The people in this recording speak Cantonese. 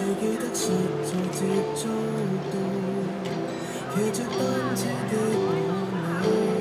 只記得實在接觸到，騎着單車的我你。